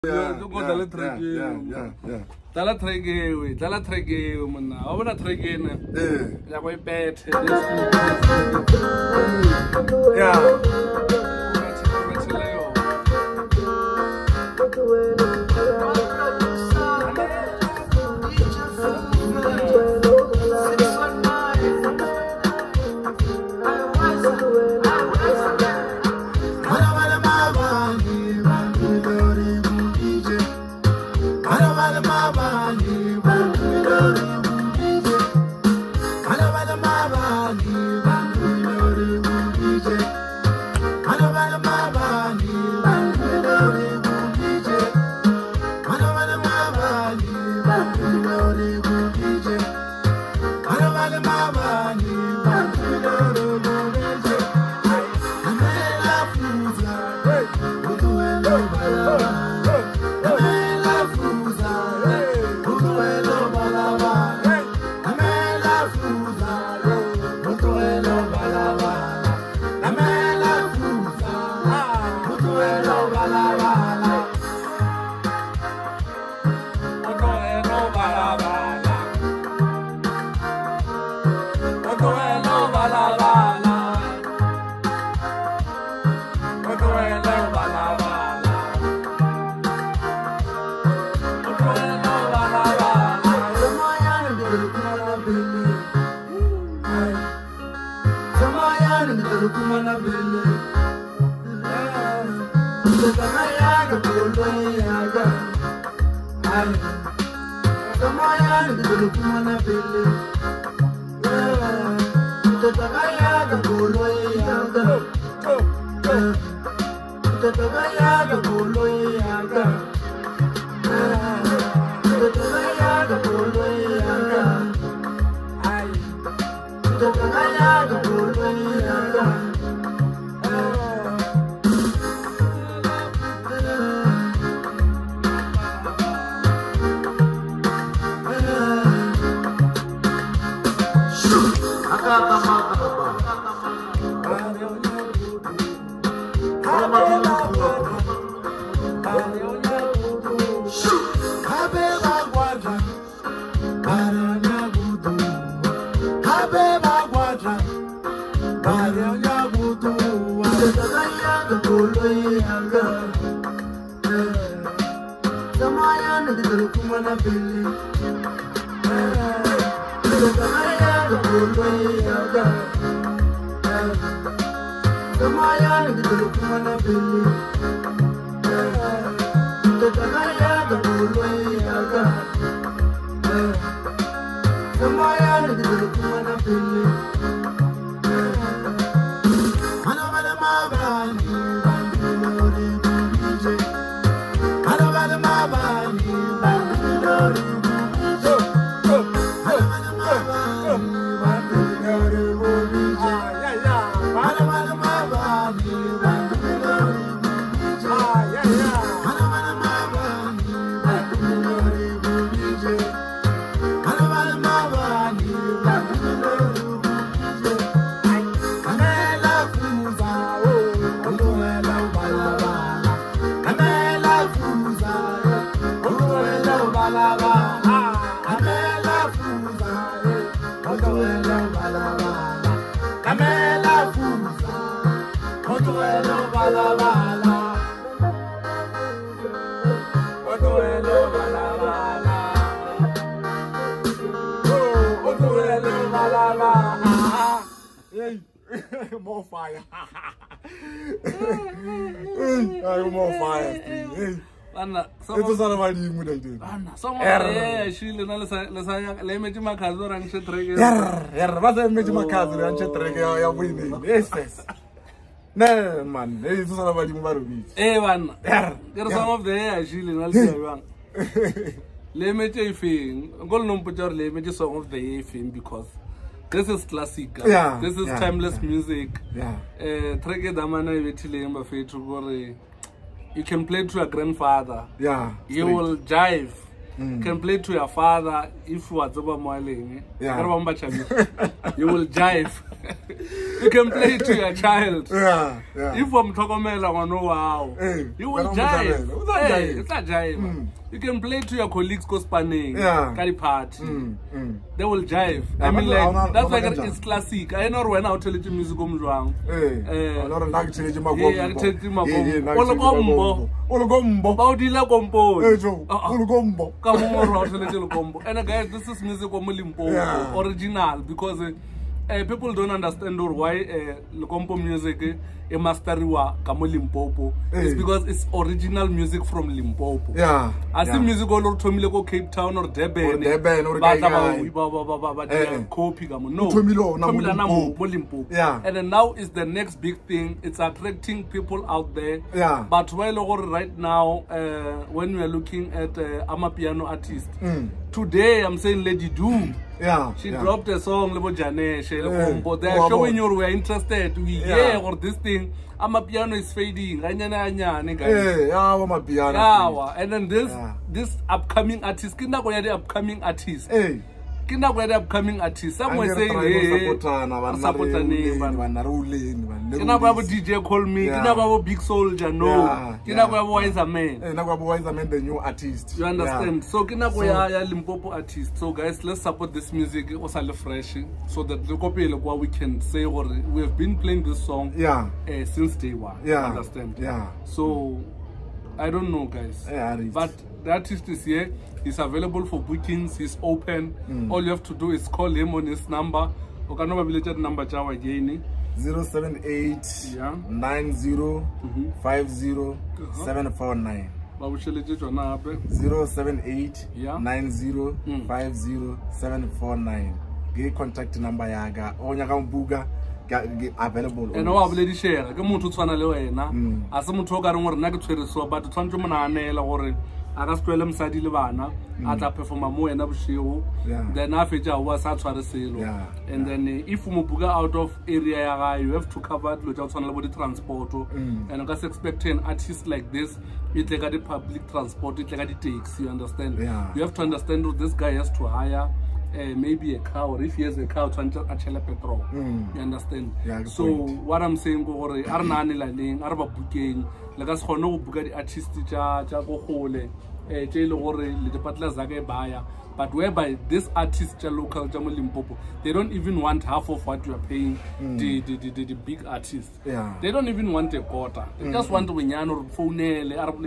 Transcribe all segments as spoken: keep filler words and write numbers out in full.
Yeah, yeah, yeah, yeah, yeah. Dala trege we, dala trege we mna. Awuna trege na. Eh. Ya boy bet. Yeah. More fire. More fire. Anna, Ito sana mali mo dai dai. Anna, so eh shile na lesa lesa le meji makazo ran che trege. Yar, yar, basta meji makazo ran che trege ya buini. Yes. No man, ito sana mali mo baro bi. Eh wan. Yar. There some of the eh shile na lesa wan. Le meji fin, ngol no mpojor le meji song of the year fin because this is classic. Yeah, this is yeah, timeless yeah. music. Yeah. Eh trege damana ibetile mba fetu gore. You can play to your grandfather. Yeah. You straight. will jive. Mm. Can play to your father if you are Zoba Moiling. Yeah. You will jive. You can play it to your child. Yeah, yeah. If I'm talking about no wow, Hey, you will jive. Hey, it's not jive. Mm. You can play to your colleagues go spanning. Yeah. Carry party. Mm, mm. They will jive. Yeah, I mean, like not, that's not like a, it's classic. I know when I tell you music comes wrong. Hey, a lot of like changing my yeah, I tell you my combo. All combo. Body la combo. Hey, Joe. All combo. Come on, tell you combo. And guys, this is music from Limpopo, original, because uh, uh, people don't understand or why uh, Lekompo music uh, masteriwa kamo Limpopo. Hey. It's because it's original music from Limpopo. Yeah. I see yeah. music all over Tomile go Cape Town or Durban. Or Durban or but they copy kamo. No. Tomilo na Limpopo. Yeah. And then now is the next big thing. It's attracting people out there. Yeah. But while right now, uh, when we are looking at uh, Amapiano artist, mm. today I'm saying Lady Do. Yeah, she yeah. dropped a song, Lebo Jane, yeah. They're oh, showing you we're interested. We yeah, or this thing. Amapiano is fading. Yeah, yeah, Amapiano. Yeah, and then this yeah. this upcoming artist, kinda go the upcoming artist. Hey. Kinda go the upcoming artist. Some were saying, hey, supportane, kinda go D J call me, kinda go Big Soldier, no, kinda go Wiser Man. Hey, kinda go Wiser Man, the new artist. You understand? Yeah. So kinda go ya Limpopo artist. So guys, let's support this music. It was a fresh, so that the copy what we can say, or we have been playing this song, yeah, uh, since day one. Yeah, understand? Yeah. So I don't know, guys. Yeah, but the artist is here. He's available for bookings. He's open. Mm. All you have to do is call him on his number. You can know the number again. Zero seven eight yeah nine zero five zero seven four nine. Zero seven eight yeah nine zero five zero seven four nine. Get contact number yaga. Onyaka mbuga. Available. And no, I've already shared. Come on to Twanale. As some talk around or negative, so but Twanjumana or I got twelve Sadi Livana at a performer more and up show. Then after was at the sale. And then if Mubuga out of area, you have to cover the transport. And I was expecting artists like this, it's like the public transport, it's like the takes, you understand? You have to understand that this guy has to hire. Uh, maybe a car, or if he has a car, to actually petrol. Mm. You understand? Yeah, so point. What I'm saying, go or Arnani Laning, Arba booking, like us for no Bugatti artist, cha cha go hole, a jail or the Patla Zaga buyer. But whereby this artist, local Jamal Limpopo, they don't even want half of what you are paying mm. the, the, the, the big artists. Yeah. They don't even want a quarter. They mm. just want to win or phone, Arab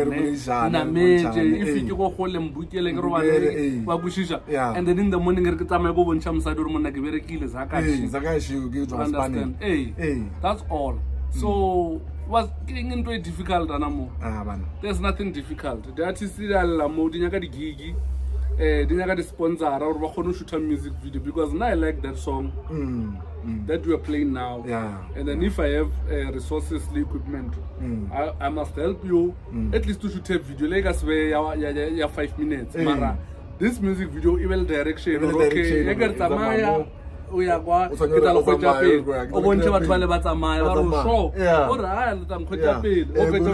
if you go home and book and then in the morning, I go and Cham Sadur Monagiveri Kill Zakashi. Hey, that's all. So, was getting into a difficult animal. There's nothing difficult. The artist is a gigi. Uh, they got a sponsor or shoot a music video because now I like that song mm, mm. that we are playing now. Yeah. And then if I have uh, resources, the equipment, mm. I, I must help you mm. at least to shoot a video. Like us where you have five minutes. Mm. Mara, this music video, even direction, okay. I got Tamaya. We are going to get a lot of pay. Or one to twelve about a mile or so. Yeah. Or I am quite a paid. Or get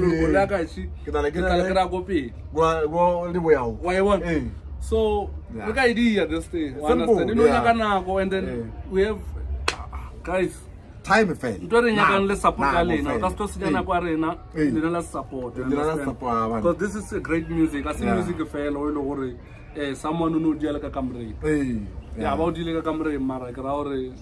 a go pay. Why I want. So, the idea this thing. Understand? You know, you can now go and then we have guys. Time effect. During you can let's support Alina. That's just Siana Quarena. Let's support. Because this is a great music. I see music fail or worry. Someone who knows Jalaka Camry. Yeah, about the Lega Camre, Mara, Graure.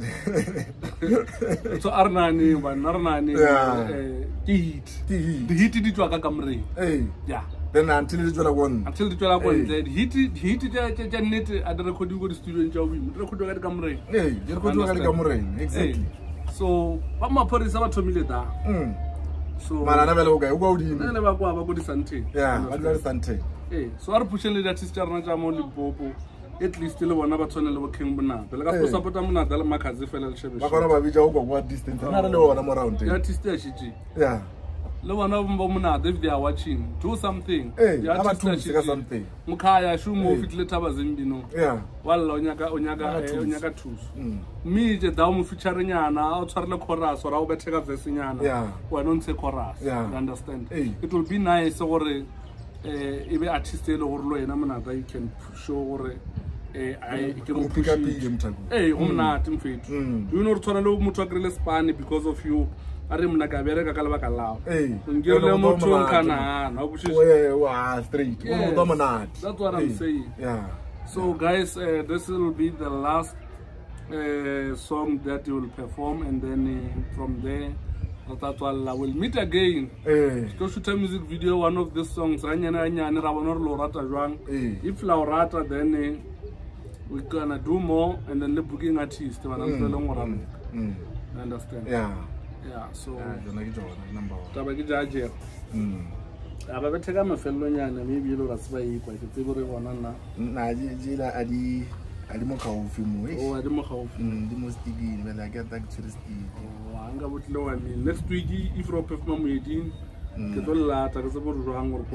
So Arnani, but Narnani, heat. The heat did to a Camre. Yeah. Then until the Jola won. Until the Jola won, heat heated Janet at the Record to go to studio in Jowie. Record to Camre. Hey, you could do a Camre. Exactly. So, what my police about to Milita? So, Manavaloga, who go in? I never go about the Sante. Yeah, I got Sante. Hey, so I'm pushing that sister Najamo Limpopo. At least still one about tunnel of King Bana. The Lago support Amuna, the Makazi fell Chevy. What distance? I don't know what I'm around. That is T. Yeah. Low and over Bomuna, if they are watching, do something. Hey, you have to say something. Mukaya, Shumo, fit letters in Bino. Yeah. Well, Onyaga, Onyaga, Onyaga tools. Me, the Dam Fuchariana, outside the chorus, or I'll bet take up the Signana. Yeah. Well, don't say chorus. Yeah. You understand? It will be nice or a artist or low and you can show or eh I go pick up him mthaku eh umnati mfethu you know uthola lo muthu akrele Spani because of you are mna ka bereka ka lebaka lao ngile motho kana na kushi we straight that's what I'm saying. Yeah. So guys, uh, this will be the last uh, song that you will perform, and then uh, from there we'll meet again. Go shoot a music video, one of these songs. If Laurata, then uh, we're gonna do more, and then the booking artist. Mm. Mm. Understand? Yeah. Yeah. So. Number one. Aba beteka mafello nyana maybe lo rasiba ikwa ke tsebo re bona nna na jela adi adi mo khaufi mo eh oh adi mo khaufi ndi mo stigini bela ke ta tourist oh anga botlo wa ni next week if ro perform mo edin ke tlo la ta ke tsebo ro hang go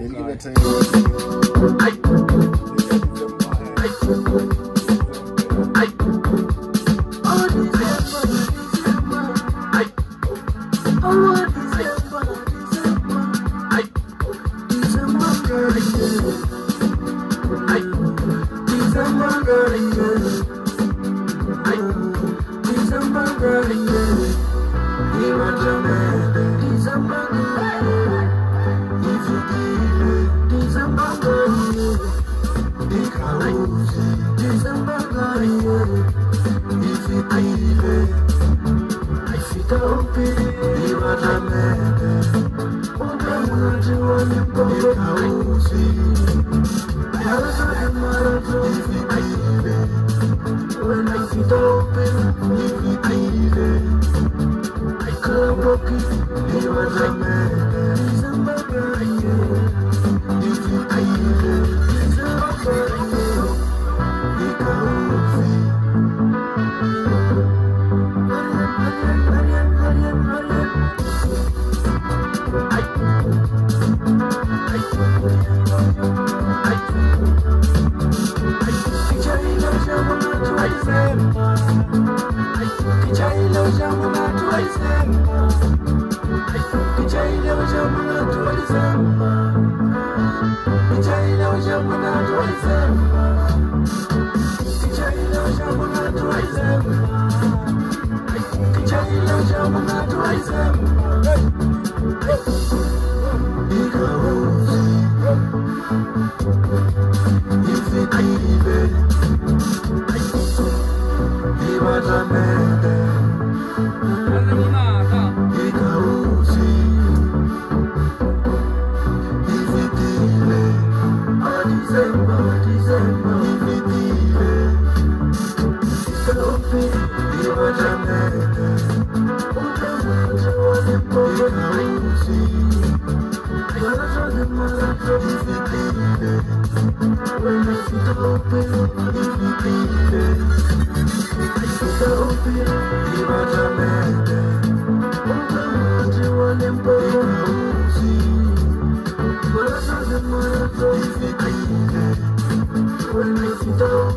When